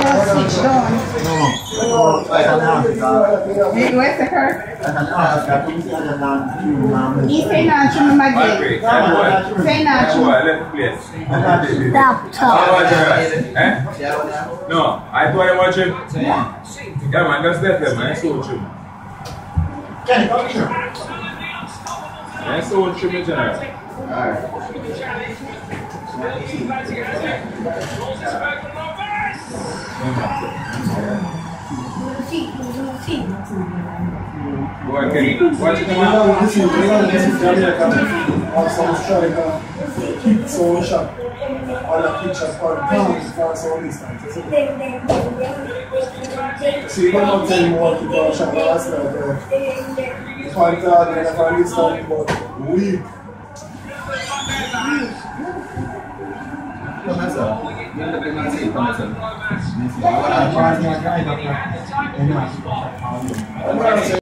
switch down. Where's the curve? He say not to me again. Say not to me. Top. No, I told him watch him. Yeah man, just let him, man. I saw him. I saw him, general. Alright. Boy, can you watch it? This is Jamaica. Also, striker. Keep so sharp. All the pictures for down for so distance. See, one more time more to go shot last night. Fantastic, for distance, but weak. Come on, sir.